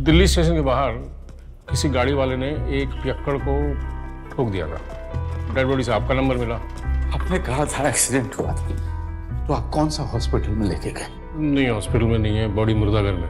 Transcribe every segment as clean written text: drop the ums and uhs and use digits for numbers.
Delhi station के बाहर किसी गाड़ी वाले ने एक पियक्कड़ को ठोक दिया था। डेड बॉडी से आपका नंबर मिला। आपने कहा था एक्सीडेंट हुआ था, तो आप कौन सा हॉस्पिटल में लेके गए? नहीं, हॉस्पिटल में नहीं है, बॉडी मुर्दाघर में।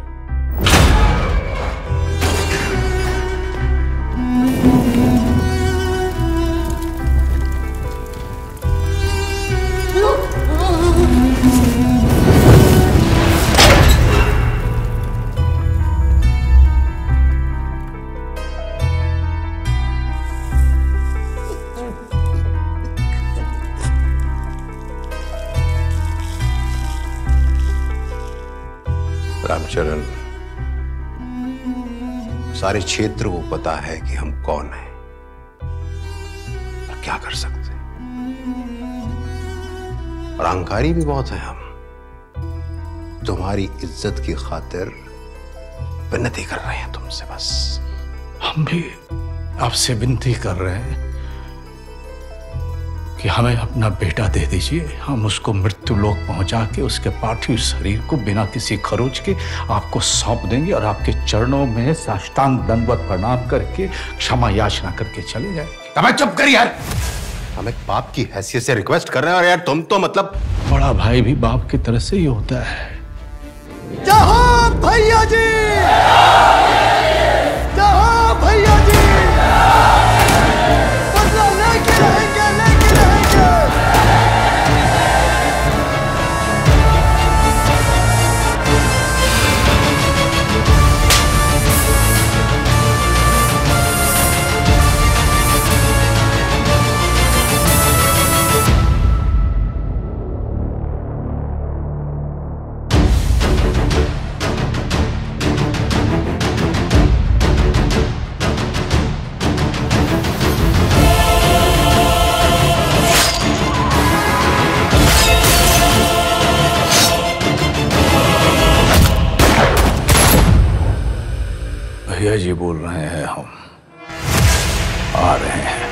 रामचरण, सारे क्षेत्र को पता है कि हम कौन हैं और क्या कर सकते हैं, और अहंकारी भी बहुत हैं हम। तुम्हारी इज्जत की खातिर विनती कर रहे हैं तुमसे बस। हम भी आपसे विनती कर रहे हैं कि हमें अपना बेटा दे दीजिए। हम उसको मृत्यु लोक पहुंचा के उसके पार्थिव शरीर को बिना किसी खरोच के आपको सौंप देंगे और आपके चरणों में साष्टांग दंडवत प्रणाम करके क्षमा याचना करके चले जाएंगे। अब चुप कर यार, हम एक बाप की हैसियत से रिक्वेस्ट कर रहे हैं और यार तुम तो मतलब बड़ा भाई भी बाप की तरह से ही होता है। जहाँ भैया जी, जहाँ भैया जी, बदला लेके रहेंगे, लेके रहेंगे। भैया जी बोल रहे हैं, हम आ रहे हैं।